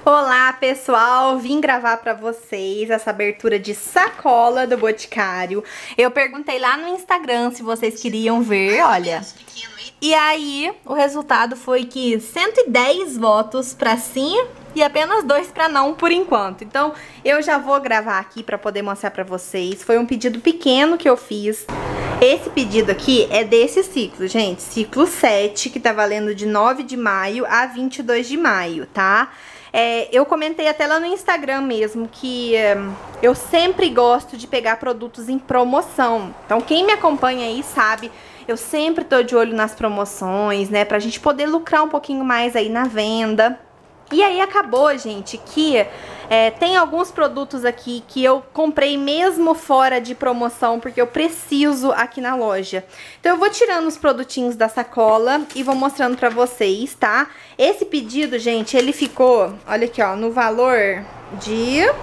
Olá pessoal, vim gravar pra vocês essa abertura de sacola do Boticário. Eu perguntei lá no Instagram se vocês queriam ver, olha. E aí o resultado foi que 110 votos pra sim e apenas 2 pra não por enquanto. Então eu já vou gravar aqui pra poder mostrar pra vocês. Foi um pedido pequeno que eu fiz. Esse pedido aqui é desse ciclo, gente. Ciclo 7, que tá valendo de 9 de maio a 22 de maio, tá? Eu comentei até lá no Instagram mesmo que eu sempre gosto de pegar produtos em promoção. Então quem me acompanha aí sabe, eu sempre tô de olho nas promoções, né? Pra gente poder lucrar um pouquinho mais aí na venda. E aí acabou, gente, que tem alguns produtos aqui que eu comprei mesmo fora de promoção, porque eu preciso aqui na loja. Então eu vou tirando os produtinhos da sacola e vou mostrando pra vocês, tá? Esse pedido, gente, ele ficou, olha aqui, ó, no valor de R$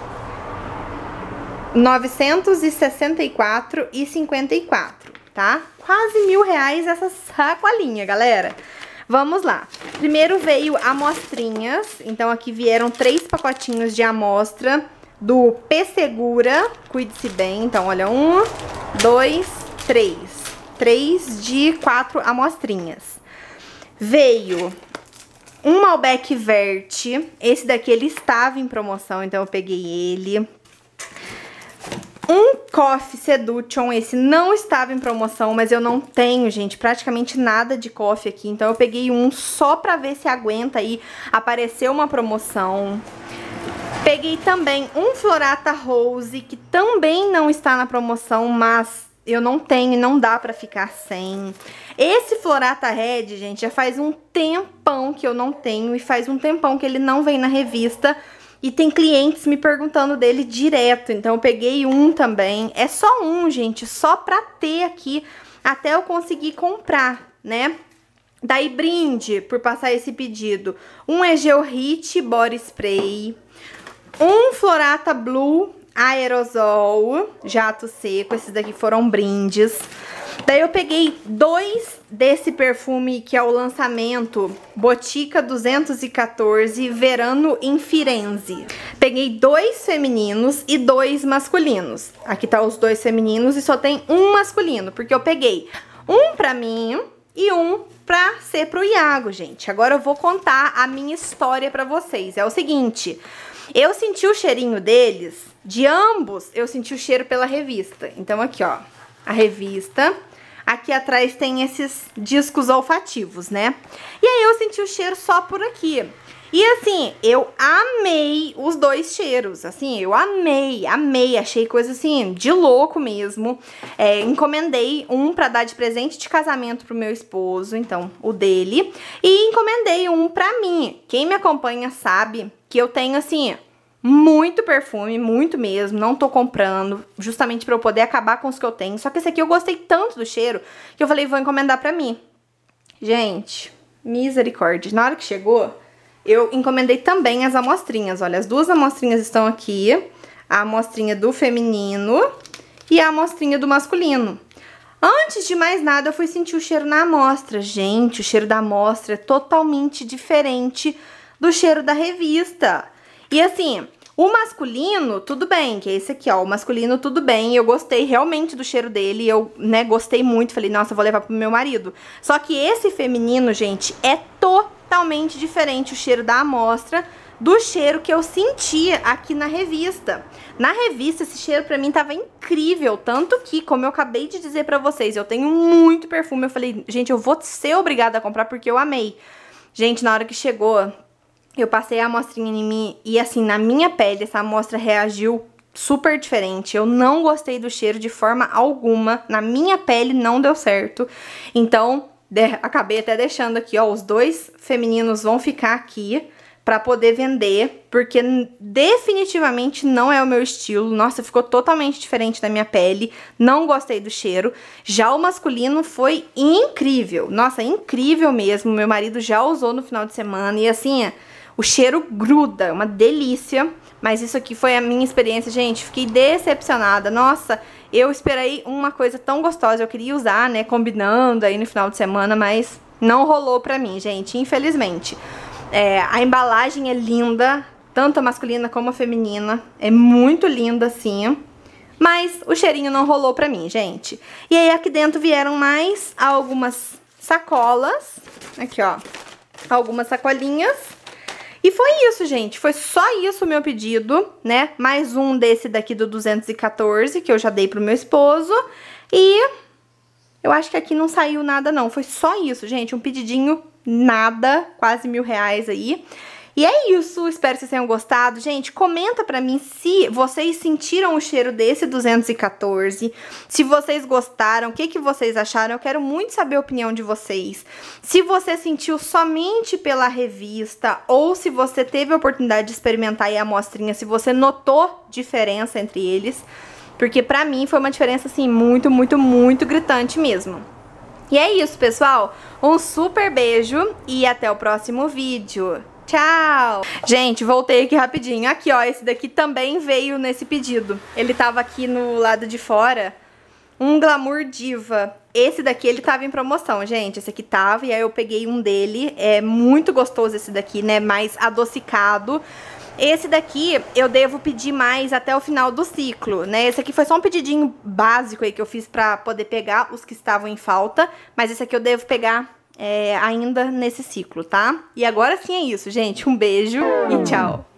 964,54, tá? Quase R$ 1.000 essa sacolinha, galera. Vamos lá. Primeiro veio amostrinhas. Então aqui vieram 3 pacotinhos de amostra do P-Segura. Cuide-se bem. Então olha, 1, 2, 3. 3 de 4 amostrinhas. Veio um Malbec Verte. Esse daqui ele estava em promoção, então eu peguei ele. Um Coffee Seduction, esse não estava em promoção, mas eu não tenho, gente, praticamente nada de coffee aqui. Então eu peguei um só pra ver se aguenta aí, apareceu uma promoção. Peguei também um Florata Rose, que também não está na promoção, mas eu não tenho e não dá pra ficar sem. Esse Florata Red, gente, já faz um tempão que eu não tenho e faz um tempão que ele não vem na revista. E tem clientes me perguntando dele direto, então eu peguei um também. É só um, gente, só pra ter aqui até eu conseguir comprar, né? Daí brinde por passar esse pedido. Um Egeo Hit Body Spray. Um Florata Blue Aerosol Jato Seco, esses daqui foram brindes. Daí eu peguei 2 desse perfume que é o lançamento Botica 214 Verano em Firenze. Peguei 2 femininos e 2 masculinos. Aqui tá os 2 femininos e só tem um masculino, porque eu peguei um pra mim e um pra ser pro Iago, gente. Agora eu vou contar a minha história pra vocês. É o seguinte, eu senti o cheirinho deles, de ambos eu senti o cheiro pela revista. Então aqui, ó, a revista. Aqui atrás tem esses discos olfativos, né? E aí eu senti o cheiro só por aqui. E assim, eu amei os 2 cheiros. Assim, eu amei. Achei coisa assim, de louco mesmo. Encomendei um pra dar de presente de casamento pro meu esposo, então, o dele. E encomendei um pra mim. Quem me acompanha sabe que eu tenho, assim, muito perfume, muito mesmo, não tô comprando, justamente pra eu poder acabar com os que eu tenho. Só que esse aqui eu gostei tanto do cheiro que eu falei, vou encomendar pra mim. Gente, misericórdia. Na hora que chegou, eu encomendei também as amostrinhas. Olha, as 2 amostrinhas estão aqui. A amostrinha do feminino e a amostrinha do masculino. Antes de mais nada, eu fui sentir o cheiro na amostra. Gente, o cheiro da amostra é totalmente diferente do cheiro da revista. E assim, o masculino, tudo bem, que é esse aqui, ó, o masculino, tudo bem, eu gostei realmente do cheiro dele, eu, né, gostei muito, falei, nossa, eu vou levar pro meu marido. Só que esse feminino, gente, é totalmente diferente o cheiro da amostra do cheiro que eu sentia aqui na revista. Na revista, esse cheiro pra mim tava incrível, tanto que, como eu acabei de dizer pra vocês, eu tenho muito perfume, eu falei, gente, eu vou ser obrigada a comprar porque eu amei. Gente, na hora que chegou, eu passei a amostrinha em mim e assim, na minha pele, essa amostra reagiu super diferente. Eu não gostei do cheiro de forma alguma. Na minha pele não deu certo. Então, acabei até deixando aqui, ó, os 2 femininos vão ficar aqui pra poder vender, porque definitivamente não é o meu estilo. Nossa, ficou totalmente diferente da minha pele. Não gostei do cheiro. Já o masculino foi incrível. Nossa, incrível mesmo. Meu marido já usou no final de semana e assim, o cheiro gruda, uma delícia. Mas isso aqui foi a minha experiência, gente. Fiquei decepcionada. Nossa, eu esperei uma coisa tão gostosa. Eu queria usar, né, combinando aí no final de semana, mas não rolou pra mim, gente, infelizmente. A embalagem é linda, tanto a masculina como a feminina. É muito linda assim. Mas o cheirinho não rolou pra mim, gente. E aí aqui dentro vieram mais algumas sacolas. Aqui, ó. Algumas sacolinhas. E foi isso, gente. Foi só isso o meu pedido, né? Mais um desse daqui do 214, que eu já dei pro meu esposo. E eu acho que aqui não saiu nada, não. Foi só isso, gente. Um pedidinho nada. Quase R$1.000 aí. E é isso, espero que vocês tenham gostado. Gente, comenta pra mim se vocês sentiram o cheiro desse 214, se vocês gostaram, o que que vocês acharam. Eu quero muito saber a opinião de vocês. Se você sentiu somente pela revista ou se você teve a oportunidade de experimentar aí a amostrinha, se você notou diferença entre eles, porque pra mim foi uma diferença assim muito, muito, muito gritante mesmo. E é isso, pessoal. Um super beijo e até o próximo vídeo. Tchau! Gente, voltei aqui rapidinho. Aqui, ó, esse daqui também veio nesse pedido. Ele tava aqui no lado de fora. Um Glamour Diva. Esse daqui, ele tava em promoção, gente. Esse aqui tava, e aí eu peguei um dele. É muito gostoso esse daqui, né? Mais adocicado. Esse daqui eu devo pedir mais até o final do ciclo, né? Esse aqui foi só um pedidinho básico aí que eu fiz pra poder pegar os que estavam em falta. Mas esse aqui eu devo pegar ainda nesse ciclo, tá? E agora sim é isso, gente. Um beijo e tchau!